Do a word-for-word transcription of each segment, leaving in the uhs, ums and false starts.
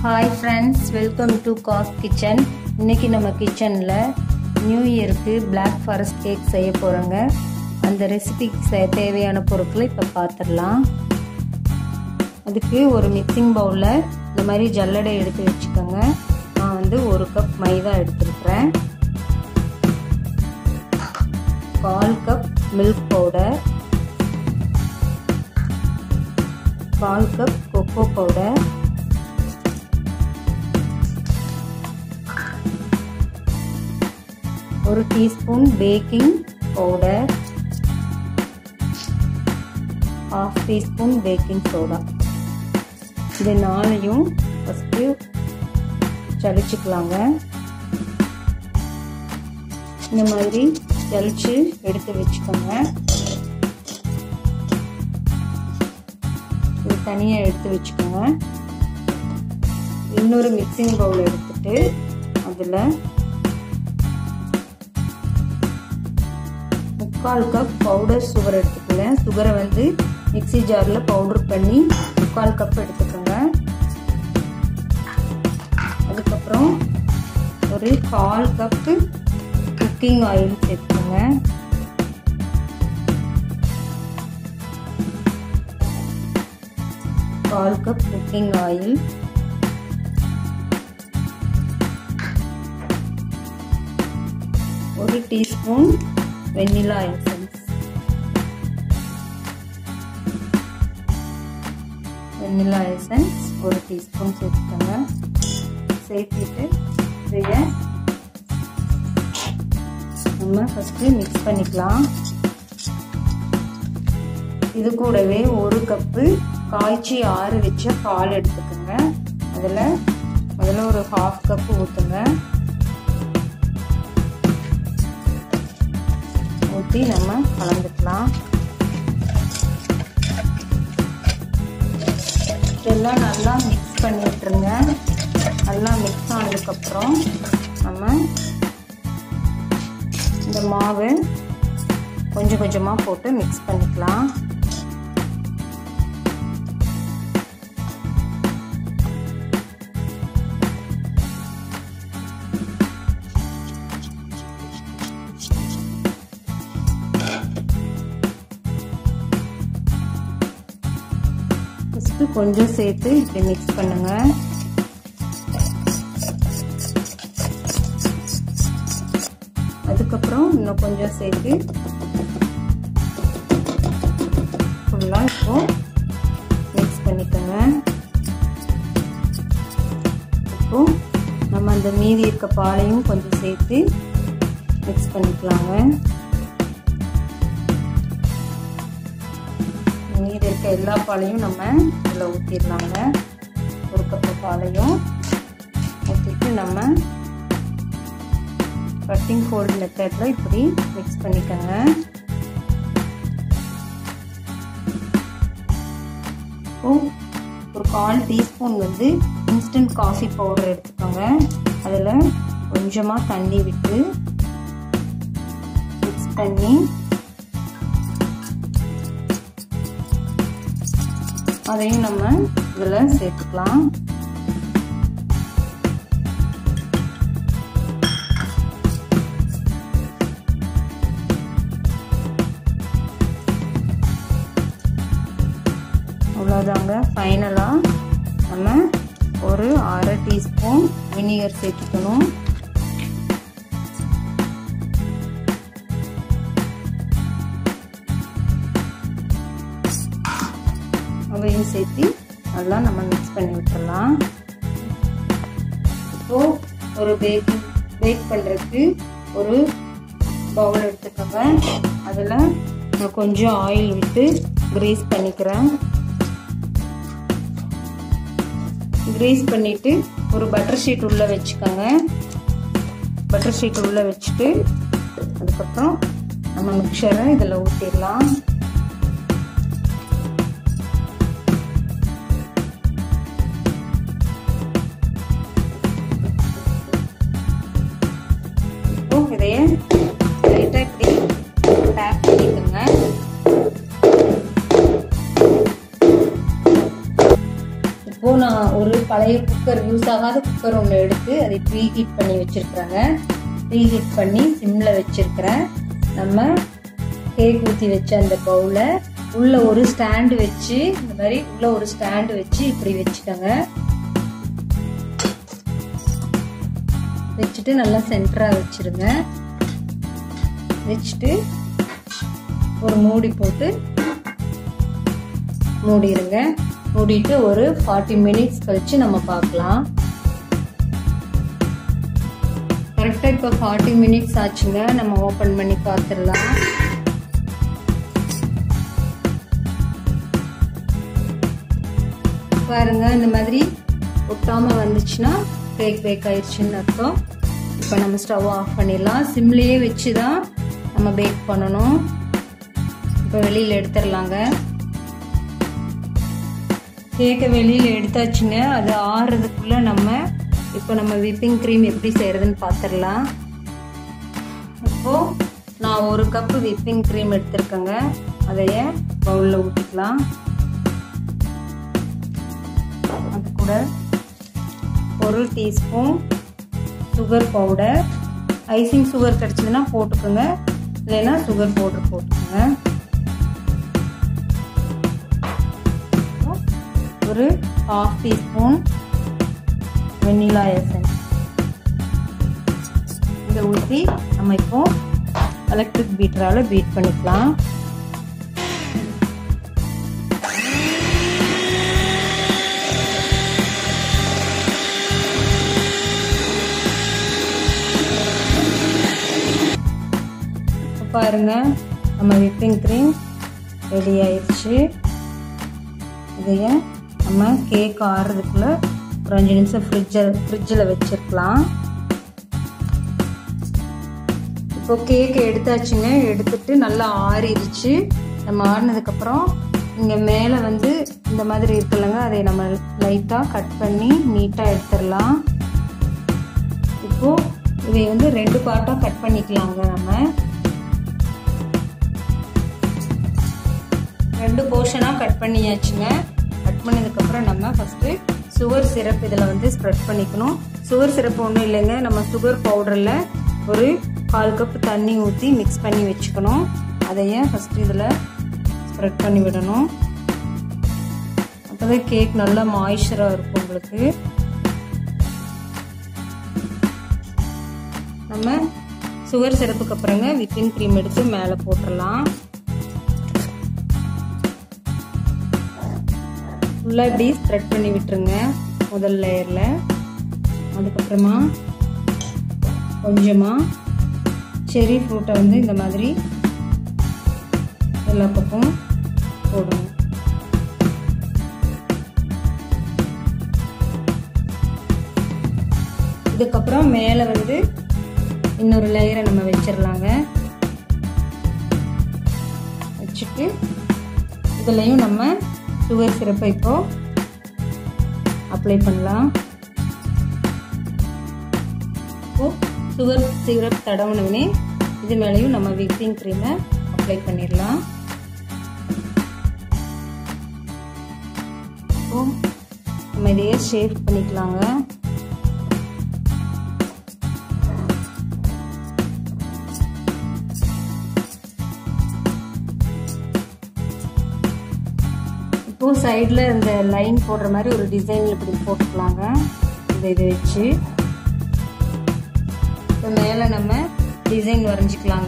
Hi friends, welcome to Cos Kitchen. இன்னைக்கு நம்ம கிச்சன்ல நியூ இயருக்கு Black Forest கேக் செய்ய போறோங்க. அந்த ரெசிபிக்கு தேவையான பொருட்களை இப்ப பார்த்திடலாம். அதுக்கு ஒரு மிக்சிங் பவுல்ல இந்த மாதிரி ஜல்லடை எடுத்து வச்சுக்கோங்க. நான் வந்து ஒரு கப் மைதா எடுத்துக்கிறேன். கால் கப் மில்க் பவுடர், கால் கப் கோகோ பவுடர், ஒரு teaspoon baking powder, half teaspoon baking soda. இது நாளையும் ஃபஸ்ட்டு சளிச்சுக்கலாங்க. இந்த மாதிரி ஜலிச்சு எடுத்து வச்சுக்கோங்க. இது தனியாக எடுத்து வச்சுக்கோங்க. இன்னொரு மிக்சிங் பவுல் எடுத்துட்டு அதில் முக்கால் கப் பவுடர் சுகர் எடுத்துக்கோங்க. சுகரை வந்து மிக்சி ஜாரில் பவுடர் பண்ணி முக்கால் கப் எடுத்துக்கோங்க. அதுக்கப்புறம் ஒரு கால் கப்பு குக்கிங் ஆயில் சேர்த்துக்கோங்க. கால் கப் குக்கிங் ஆயில், ஒரு teaspoon vanilla essence, vanilla essence ஒரு டீஸ்பூன் சேர்த்துக்கோங்க. சேர்த்துட்டு இதைய நம்ம ஃபஸ்ட்டு மிக்ஸ் பண்ணிக்கலாம். இது கூடவே ஒரு கப்பு காய்ச்சி ஆறு வச்ச பால் எடுத்துக்கோங்க. அதில் முதல்ல ஒரு ஹாஃப் கப்பு ஊற்றுங்க. ஊற்றி நம்ம கலந்துக்கலாம். இதெல்லாம் நல்லா மிக்ஸ் பண்ணி விட்டுருங்க. நல்லா மிக்ஸ் ஆனதுக்கப்புறம் நம்ம இந்த மாவு கொஞ்சம் கொஞ்சமாக போட்டு மிக்ஸ் பண்ணிக்கலாம். கொஞ்சம் சேர்த்து இப்படி மிக்ஸ் பண்ணுங்க. அதுக்கப்புறம் இன்னும் கொஞ்சம் சேர்த்து ஃபுல்லா இப்போ மிக்ஸ் பண்ணிக்கோங்க. இப்போ நம்ம அந்த மீதி இருக்க பாலையும் கொஞ்சம் சேர்த்து மிக்ஸ் பண்ணிக்கலாங்க. மீதி இருக்க எல்லா பாலையும் நம்ம இதில் ஊற்றிடலாங்க. ஒரு கப்பு பாலையும் ஊற்றிட்டு நம்ம கட்டிங் ஃபோல்ட் மெத்தடில் இப்படி மிக்ஸ் பண்ணிக்கோங்க. ஒரு கால் டீஸ்பூன் வந்து இன்ஸ்டன்ட் காஃபி பவுடர் எடுத்துக்கோங்க. அதில் கொஞ்சமாக தண்ணி விட்டு மிக்ஸ் பண்ணி அதையும் நம்ம இதில் சேர்த்துக்கலாம். அவ்வளோதாங்க. ஃபைனலாக நம்ம ஒரு அரை டீஸ்பூன் வினிகர் சேர்த்துக்கணும். அதையும் சேர்த்து நல்லா நம்ம மிக்ஸ் பண்ணி விட்டுடலாம். இப்போ ஒரு பேக்கிங் பேக் பண்ணுறதுக்கு ஒரு பவுல் எடுத்துக்கோங்க. அதில் நான் கொஞ்சம் ஆயில் விட்டு கிரீஸ் பண்ணிக்கிறேன். கிரீஸ் பண்ணிவிட்டு ஒரு பட்டர் ஷீட் உள்ளே வச்சுக்கோங்க. பட்டர் ஷீட் உள்ளே வச்சுட்டு அதுக்கப்புறம் நம்ம மிக்சரை இதில் ஊற்றிடலாம். இதைய லைட்டாக இப்படி டேப் பண்ணிக்கோங்க. இப்போ நான் ஒரு பழைய குக்கர், யூஸ் ஆகாத குக்கர் ஒன்று எடுத்து அதை ப்ரீ ஹீட் பண்ணி வச்சிருக்கிறாங்க. ப்ரீ ஹீட் பண்ணி சிம்மில் வச்சிருக்கிறேன். நம்ம கேக் ஊற்றி வச்ச அந்த பவுலை உள்ள ஒரு ஸ்டாண்டு வச்சு, இந்த மாதிரி உள்ள ஒரு ஸ்டாண்டு வச்சு இப்படி வச்சுக்கோங்க. வச்சுட்டு நல்லா சென்டரா வச்சிருங்க. வச்சுட்டு ஒரு மூடி போட்டு மூடிடுங்க. மூடிட்டு ஒரு ஃபார்ட்டி மினிட்ஸ் கழிச்சு நம்ம பார்க்கலாம். கரெக்டா இப்போ ஃபார்ட்டி மினிட்ஸ் ஆச்சுங்க. நம்ம ஓபன் பண்ணி பார்த்துடலாம். பாருங்க, இந்த மாதிரி ஒட்டாம வந்துச்சுன்னா கேக் பேக் ஆயிடுச்சுன்னு அர்த்தம். இப்போ நம்ம ஸ்டவ் ஆஃப் பண்ணிடலாம். சிம்லேயே வச்சு தான் நம்ம பேக் பண்ணணும். இப்போ வெளியில் எடுத்துடலாங்க. கேக்கை வெளியில் எடுத்தாச்சுங்க. அது ஆறுறதுக்குள்ள நம்ம இப்போ நம்ம விப்பிங் க்ரீம் எப்படி செய்யறதுன்னு பார்த்துடலாம். இப்போ நான் ஒரு கப்பு விப்பிங் க்ரீம் எடுத்திருக்கேங்க. அதைய பவுலில் ஊற்றிக்கலாம். அது கூட ஒரு teaspoon sugar powder, icing sugar கிடைச்சதுன்னா போட்டுக்கோங்க, இல்லைன்னா சுகர் பவுடர் போட்டுக்கோங்க. ஒரு ஹாஃப் டீஸ்பூன் வெண்ணிலா எசன்ஸ் இதை ஊற்றி நம்ம இப்போ எலக்ட்ரிக் பீட்டரால பீட் பண்ணிக்கலாம். பாருங்க, நம்ம விப்பிங் க்ரீம் ரெடி ஆயிடுச்சு. இதைய நம்ம கேக் ஆறுறதுக்குள்ள ஒரு அஞ்சு நிமிஷம் ஃப்ரிட்ஜில் ஃப்ரிட்ஜில் வச்சிருக்கலாம். இப்போ கேக் எடுத்தாச்சுங்க. எடுத்துட்டு நல்லா ஆறிடுச்சு. நம்ம ஆறினதுக்கப்புறம் இங்கே மேலே வந்து இந்த மாதிரி இருக்குல்லங்க, அதை நம்ம லைட்டாக கட் பண்ணி நீட்டாக எடுத்துடலாம். இப்போது இதை வந்து ரெண்டு பார்ட்டாக கட் பண்ணிக்கலாங்க. நம்ம ரெண்டு போர்ஷனாக கட் பண்ணியாச்சுங்க. கட் பண்ணதுக்கப்புறம் நம்ம ஃபஸ்ட்டு சுகர் சிரப் இதில் வந்து ஸ்ப்ரெட் பண்ணிக்கணும். சுகர் சிரப் ஒன்றும் இல்லைங்க, நம்ம சுகர் பவுடரில் ஒரு கால் கப் தண்ணி ஊற்றி மிக்ஸ் பண்ணி வச்சுக்கணும். அதையே ஃபஸ்ட்டு இதில் ஸ்ப்ரெட் பண்ணி விடணும். அப்போ தான் கேக் நல்லா மாய்ஸ்சராக இருக்கும் உங்களுக்கு. நம்ம சுகர் சிரப்புக்கு அப்புறங்க விப்பிங் க்ரீம் எடுத்து மேலே போட்டுடலாம். ஃபுல்லாக இப்படி ஸ்ப்ரெட் பண்ணி விட்டுருங்க முதல் லேயரில். அதுக்கப்புறமா கொஞ்சமாக செரி ஃப்ரூட்டை வந்து இந்த மாதிரி எல்லா பக்கம் போடணும். இதுக்கப்புறம் மேலே வந்து இன்னொரு லேயரை நம்ம வச்சிடலாங்க. வச்சுட்டு இதுலையும் நம்ம சுகர் சிரப்பை இப்போ அப்ளை பண்ணலாம். இப்போ சுகர் சிரப் தடவுனே இது மேலேயும் நம்ம விப்பிங் க்ரீமை அப்ளை பண்ணிடலாம். இப்போ நம்ம இதையே ஷேப் பண்ணிக்கலாங்க. இப்போ சைடில் இந்த லைன் போடுற மாதிரி ஒரு டிசைன் இப்படி போட்டுக்கலாங்க. இந்த இதை வச்சு இப்போ மேலே நம்ம டிசைன் வரைஞ்சிக்கலாங்க.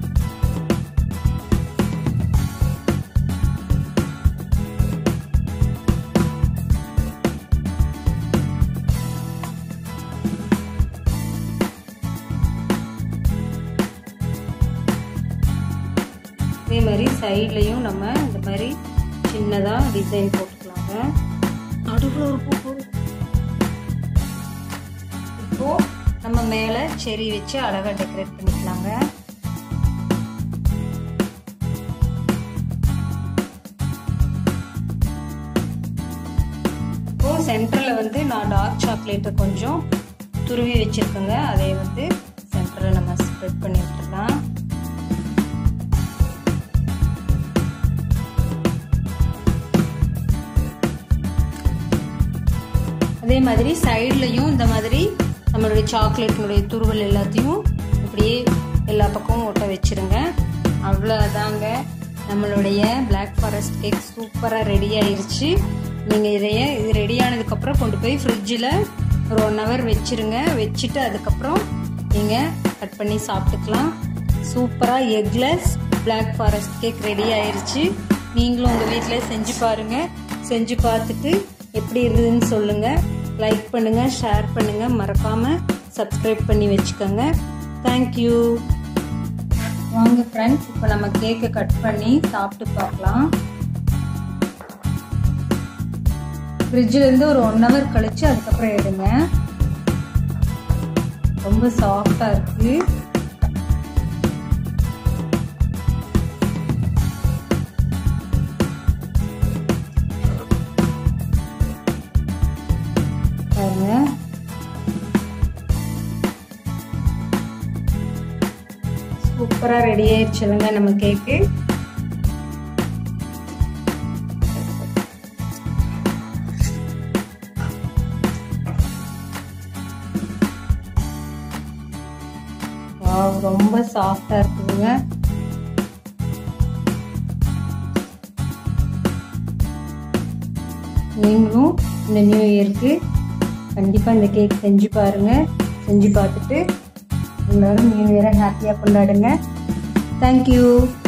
இதே மாதிரி சைட்லையும் நம்ம இந்த மாதிரி சின்னதாக டிசைன் போட்டுக்கலாங்க. நடுவில் ஒரு பூ போடு. இப்போ நம்ம மேலே செரி வச்சு அழகாக டெக்கரேட் பண்ணிக்கலாங்க. இப்போ சென்டரில் வந்து நான் டார்க் சாக்லேட்டை கொஞ்சம் துருவி வச்சுருக்கேங்க. அதை வந்து சென்டரில் நம்ம ஸ்ப்ரெட் பண்ணி விட்டுடலாம். மாதிரி சைட்லையும் இந்த மாதிரி நம்மளுடைய சாக்லேட்டினுடைய துருவல் எல்லாத்தையும் இப்படியே எல்லா பக்கமும் ஒட்ட வச்சிருங்க. அவ்வளோதாங்க, நம்மளுடைய பிளாக் ஃபாரஸ்ட் கேக் சூப்பராக ரெடி ஆயிடுச்சு. நீங்கள் இதையே இது ரெடி ஆனதுக்கப்புறம் கொண்டு போய் ஃப்ரிட்ஜில் ஒரு ஒன் ஹவர் வச்சுருங்க. வச்சுட்டு அதுக்கப்புறம் நீங்கள் கட் பண்ணி சாப்பிட்டுக்கலாம். சூப்பராக eggless black forest cake ready ஆயிடுச்சு. நீங்களும் உங்கள் வீட்டில் செஞ்சு பாருங்கள். செஞ்சு பார்த்துட்டு எப்படி இருந்ததுன்னு சொல்லுங்கள். லைக் பண்ணுங்கள், ஷேர் பண்ணுங்கள், மறக்காமல் சப்ஸ்கிரைப் பண்ணி வச்சுக்கோங்க. தேங்க்யூ. வாங்க ஃப்ரெண்ட்ஸ், இப்போ நம்ம கேக்கை கட் பண்ணி சாப்பிட்டு பார்க்கலாம். ஃப்ரிட்ஜிலேருந்து ஒரு ஒன் ஹவர் கழிச்சு அதுக்கப்புறம் எடுங்க. ரொம்ப சாஃப்டாக இருக்குது. பாருங்க, சூப்பராக ரெடி ஆயிடுச்சுங்க நம்ம கேக்கு. ரொம்ப சாஃப்டா இருக்குதுங்க. நீங்களும் இந்த நியூ இயருக்கு கண்டிப்பா இந்த கேக் செஞ்சு பாருங்க. செஞ்சு பார்த்துட்டு எல்லாரும் நியூ இயரை ஹாப்பியா கொண்டாடுங்க. தேங்க்யூ.